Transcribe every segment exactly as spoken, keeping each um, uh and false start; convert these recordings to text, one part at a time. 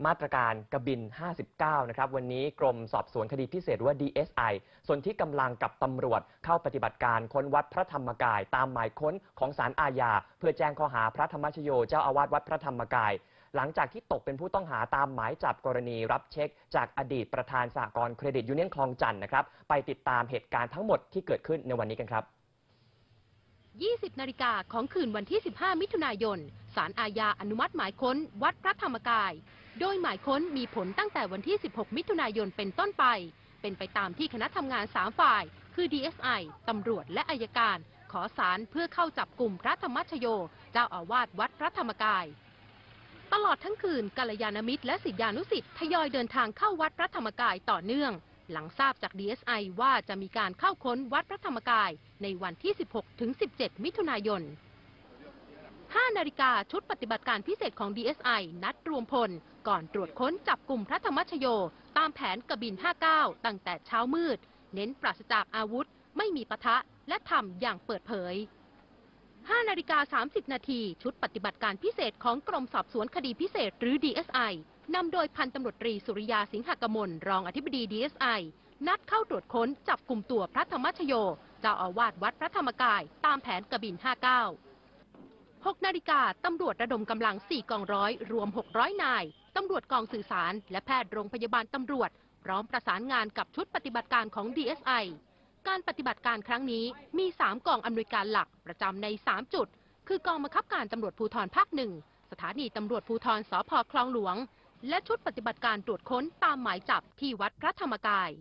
มาตรการกบินห้าสิบเก้านะครับวันนี้กรมสอบสวนคดีพิเศษหรือว่า ดี เอส ไอ ส่วนที่กำลังกับตำรวจเข้าปฏิบัติการค้นวัดพระธรรมกายตามหมายค้นของศาลอาญาเพื่อแจ้งข้อหาพระธรรมชโยเจ้าอาวาสวัดพระธรรมกายหลังจากที่ตกเป็นผู้ต้องหาตามหมายจับกรณีรับเช็คจากอดีตประธานสหกรณ์เครดิตยูเนียนคลองจันทน์นะครับไปติดตามเหตุการณ์ทั้งหมดที่เกิดขึ้นในวันนี้กันครับยี่สิบนาฬิกาของคืนวันที่สิบห้ามิถุนายนศาลอาญาอนุมัติหมายค้นวัดพระธรรมกายโดยหมายค้นมีผลตั้งแต่วันที่สิบหกมิถุนายนเป็นต้นไปเป็นไปตามที่คณะทำงานสามฝ่ายคือ ดี เอส ไอ ตำรวจและอัยการขอศาลเพื่อเข้าจับกลุ่มพระธรรมชโยเจ้าอาวาสวัดพระธรรมกายตลอดทั้งคืนกัลยาณมิตรและศิษยานุศิษย์ทยอยเดินทางเข้าวัดพระธรรมกายต่อเนื่องหลังทราบจาก ดี เอส ไอ ว่าจะมีการเข้าค้นวัดพระธรรมกายในวันที่ สิบหกถึงสิบเจ็ด มิถุนายน ห้านาฬิกาชุดปฏิบัติการพิเศษของ ดี เอส ไอ นัดรวมพลก่อนตรวจค้นจับกลุ่มพระธรรมชโยตามแผนกบินห้าเก้าตั้งแต่เช้ามืดเน้นปราศจากอาวุธไม่มีปะทะและทำอย่างเปิดเผยห้านาฬิกาสามสิบนาทีชุดปฏิบัติการพิเศษของกรมสอบสวนคดีพิเศษหรือ ดี เอส ไอ นำโดยพันตำรวจตรีสุริยาสิงหกมลรองอธิบดี ดี เอส ไอ นัดเข้าตรวจค้นจับกลุ่มตัวพระธรรมชโยเจ้าอาวาสวัดพระธรรมกายตามแผนกบินห้าเก้า หกนาฬิกาตำรวจระดมกำลังสี่กองร้อยรวมหกร้อยนายตำรวจกองสื่อสารและแพทย์โรงพยาบาลตำรวจพร้อมประสานงานกับชุดปฏิบัติการของ ดี เอส ไอ การปฏิบัติการครั้งนี้มีสามกองอำนวยการหลักประจำในสามจุดคือกองบังคับการตำรวจภูธรภาคหนึ่งสถานีตำรวจภูธรสภ.คลองหลวงและชุดปฏิบัติการตรวจค้นตามหมายจับที่วัดพระธรรมกาย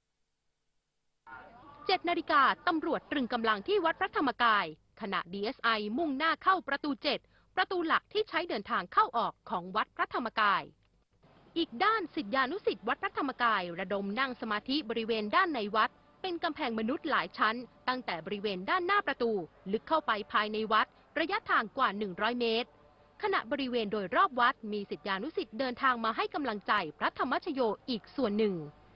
เจ็ดนาฬิกาตำรวจตรึงกำลังที่วัดพระธรรมกายขณะ ดี เอส ไอ มุ่งหน้าเข้าประตูเจ็ดประตูหลักที่ใช้เดินทางเข้าออกของวัดพระธรรมกายอีกด้านศิษยานุศิษย์วัดพระธรรมกายระดมนั่งสมาธิบริเวณด้านในวัดเป็นกำแพงมนุษย์หลายชั้นตั้งแต่บริเวณด้านหน้าประตูลึกเข้าไปภายในวัดระยะทางกว่าหนึ่งร้อยเมตรขณะบริเวณโดยรอบวัดมีศิษยานุศิษย์เดินทางมาให้กำลังใจพระธรรมชโยอีกส่วนหนึ่ง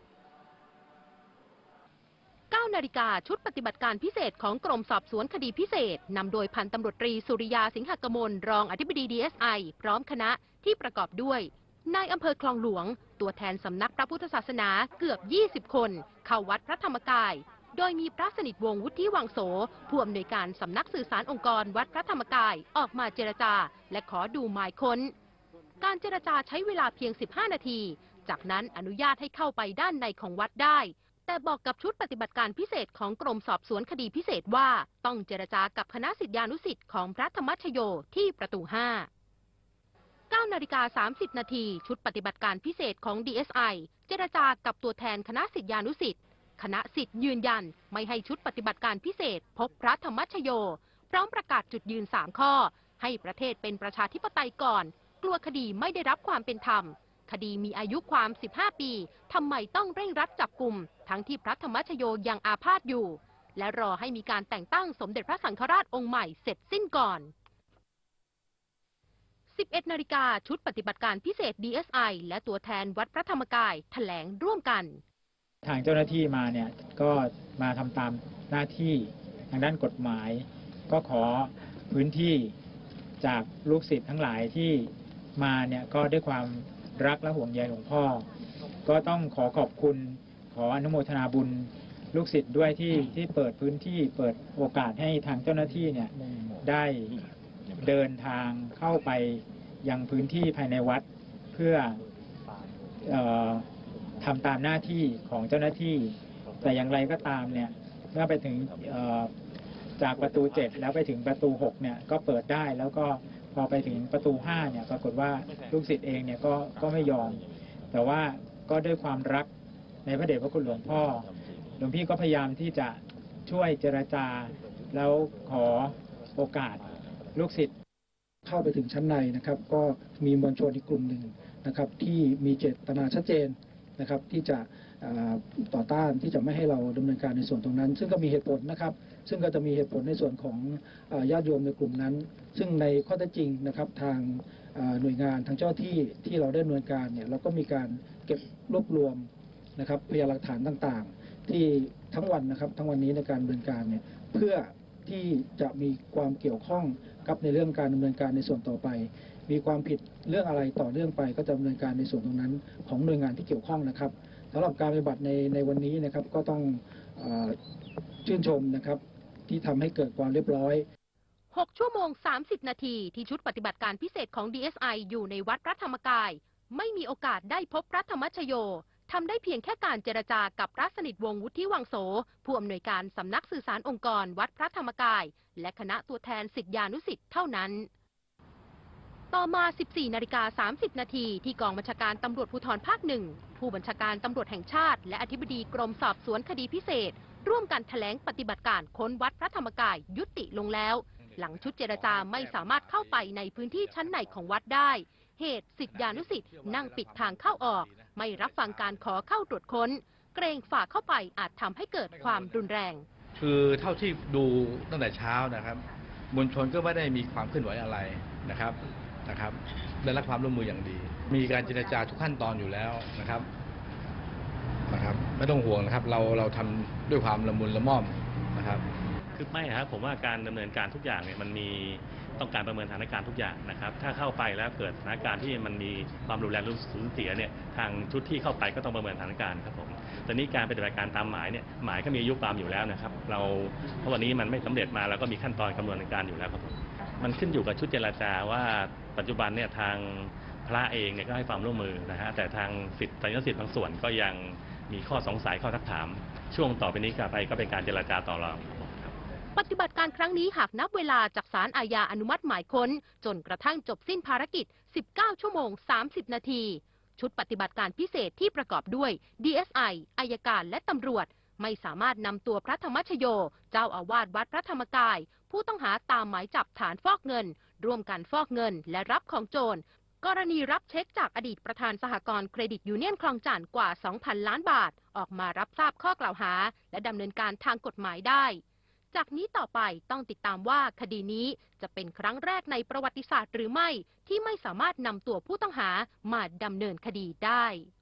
เก้านาฬิกาชุดปฏิบัติการพิเศษของกรมสอบสวนคดีพิเศษนำโดยพันตำรวจตรีสุริยาสิงหกมลรองอธิบดี ดี เอส ไอ พร้อมคณะที่ประกอบด้วยนายอำเภอคลองหลวงตัวแทนสำนักพระพุทธศาสนาเกือบยี่สิบคนเข้าวัดพระธรรมกายโดยมีพระสนิทวงศ์วุฒิวังโสผู้อำนวยการสำนักสื่อสารองค์กรวัดพระธรรมกายออกมาเจรจาและขอดูหมายค้นการเจรจาใช้เวลาเพียงสิบห้านาทีจากนั้นอนุญาตให้เข้าไปด้านในของวัดได้แต่บอกกับชุดปฏิบัติการพิเศษของกรมสอบสวนคดีพิเศษว่าต้องเจรจากับคณะศิษยานุศิษย์ของพระธรรมชโยที่ประตูห้า เก้านาฬิกาสามสิบนาทีชุดปฏิบัติการพิเศษของ ดี เอส ไอ เจรจากับตัวแทนคณะศิษยานุศิษย์คณะศิษย์ยืนยันไม่ให้ชุดปฏิบัติการพิเศษพบพระธรรมชโยพร้อมประกาศจุดยืนสามข้อให้ประเทศเป็นประชาธิปไตยก่อนกลัวคดีไม่ได้รับความเป็นธรรมคดีมีอายุความสิบห้าปีทำไมต้องเร่งรัดจับกุมทั้งที่พระธรรมชโยยังอาพาธอยู่และรอให้มีการแต่งตั้งสมเด็จพระสังฆราชองค์ใหม่เสร็จสิ้นก่อนสิบเอ็ดนาฬิกาชุดปฏิบัติการพิเศษ ดี เอส ไอ และตัวแทนวัดพระธรรมกายแถลงร่วมกันทางเจ้าหน้าที่มาเนี่ยก็มาทำตามหน้าที่ทางด้านกฎหมายก็ขอพื้นที่จากลูกศิษย์ทั้งหลายที่มาเนี่ยก็ด้วยความรักและห่วงใยหลวงพ่อก็ต้องขอขอบคุณขออนุโมทนาบุญลูกศิษย์ด้วยที่ที่เปิดพื้นที่เปิดโอกาสให้ทางเจ้าหน้าที่เนี่ยได้เดินทางเข้าไปยังพื้นที่ภายในวัดเพื่อเอ่อทำตามหน้าที่ของเจ้าหน้าที่แต่อย่างไรก็ตามเนี่ยเมื่อไปถึงจากประตูเจ็ดแล้วไปถึงประตูหกเนี่ยก็เปิดได้แล้วก็พอไปถึงประตูห้าเนี่ยปรากฏว่าลูกศิษย์เองเนี่ยก็ก็ไม่ยอมแต่ว่าก็ด้วยความรักในพระเดชพระคุณหลวงพ่อหลวงพี่ก็พยายามที่จะช่วยเจรจาแล้วขอโอกาสลูกศิษย์เข้าไปถึงชั้นในนะครับก็มีมวลชนอีกกลุ่มหนึ่งนะครับที่มีเจตนาชัดเจนนะครับที่จะต่อต้านที่จะไม่ให้เราดำเนินการในส่วนตรงนั้นซึ่งก็มีเหตุผลนะครับซึ่งก็จะมีเหตุผลในส่วนของญาติโยมในกลุ่มนั้นซึ่งในข้อเท็จจริงนะครับทางหน่วยงานทางเจ้าที่ที่เราได้ดำเนินการเนี่ยเราก็มีการเก็บรวบรวมนะครับพยานหลักฐานต่างๆที่ทั้งวันนะครับทั้งวันนี้ในการดำเนินการเนี่ยเพื่อที่จะมีความเกี่ยวข้องกับในเรื่องการดำเนินการในส่วนต่อไปมีความผิดเรื่องอะไรต่อเรื่องไปก็จะดำเนินการในส่วนตรงนั้นของหน่วยงานที่เกี่ยวข้องนะครับสำหรับการปฏิบัติในในวันนี้นะครับก็ต้องเอ่อชื่นชมนะครับที่ทำให้เกิดความเรียบร้อยหกชั่วโมงสามสิบนาทีที่ชุดปฏิบัติการพิเศษของ ดี เอส ไอ อยู่ในวัดพระธรรมกายไม่มีโอกาสได้พบพระธรรมชโยทำได้เพียงแค่การเจรจากับพระสนิทวงศ์วุฒิวังโสผู้อำนวยการสำนักสื่อสารองค์กรวัดพระธรรมกายและคณะตัวแทนศิษยานุศิษย์เท่านั้นต่อมา สิบสี่นาฬิกาสามสิบนาทีที่กองบัญชาการตำรวจภูธรภาคหนึ่งผู้บัญชาการตำรวจแห่งชาติและอธิบดีกรมสอบสวนคดีพิเศษร่วมกันแถลงปฏิบัติการค้นวัดพระธรรมกายยุติลงแล้วหลังชุดเจรจาไม่สามารถเข้าไปในพื้นที่ชั้นในของวัดได้เหตุศิษยานุศิษย์นั่งปิดทางเข้าออกไม่รับฟังการขอเข้าตรวจค้นเกรงฝ่าเข้าไปอาจทำให้เกิดความรุนแรงคือเท่าที่ดูตั้งแต่เช้านะครับมวลชนก็ไม่ได้มีความเคลื่อนไหวอะไรนะครับนะครับได้รับความร่วมมืออย่างดีมีการเจรจาทุกขั้นตอนอยู่แล้วนะครับนะครับไม่ต้องห่วงนะครับเราเราทำด้วยความละมุนละม่อมนะครับคือไม่ครับผมว่าการดำเนินการทุกอย่างเนี่ยมันมีต้องการประเมินสถานการณ์ทุกอย่างนะครับถ้าเข้าไปแล้วเกิดสถานการณ์ที่มันมีความรุนแรงหรือสูญเสียเนี่ยทางชุดที่เข้าไปก็ต้องประเมินสถานการณ์ครับผมตอนนี้การปฏิบัติการตามหมายเนี่ยหมายก็มีอายุความอยู่แล้วนะครับเราเพราะวันนี้มันไม่สำเร็จมาเราก็มีขั้นตอนกำหนดการอยู่แล้วครับผมมันขึ้นอยู่กับชุดเจรจาว่าปัจจุบันเนี่ยทางพระเองเนี่ยก็ให้ความร่วมมือนะฮะแต่ทางศิษย์ศิษย์บางส่วนก็ยังมีข้อสงสัยข้อทักถามช่วงต่อไปนี้ไปก็เป็นการเจรจาต่อรองปฏิบัติการครั้งนี้หากนับเวลาจากศาลอาญาอนุมัติหมายค้นจนกระทั่งจบสิ้นภารกิจ สิบเก้า ชั่วโมง สามสิบ นาที ชุดปฏิบัติการพิเศษที่ประกอบด้วย ดี เอส ไอ อัยการและตำรวจไม่สามารถนำตัวพระธรรมชโยเจ้าอาวาสวัดพระธรรมกายผู้ต้องหาตามหมายจับฐานฟอกเงินร่วมกันฟอกเงินและรับของโจรกรณีรับเช็คจากอดีตประธานสหกรณ์เครดิตยูเนียนคลองจันทน์กว่า สองพัน ล้านบาทออกมารับทราบข้อกล่าวหาและดำเนินการทางกฎหมายได้จากนี้ต่อไปต้องติดตามว่าคดีนี้จะเป็นครั้งแรกในประวัติศาสตร์หรือไม่ที่ไม่สามารถนำตัวผู้ต้องหามาดำเนินคดีได้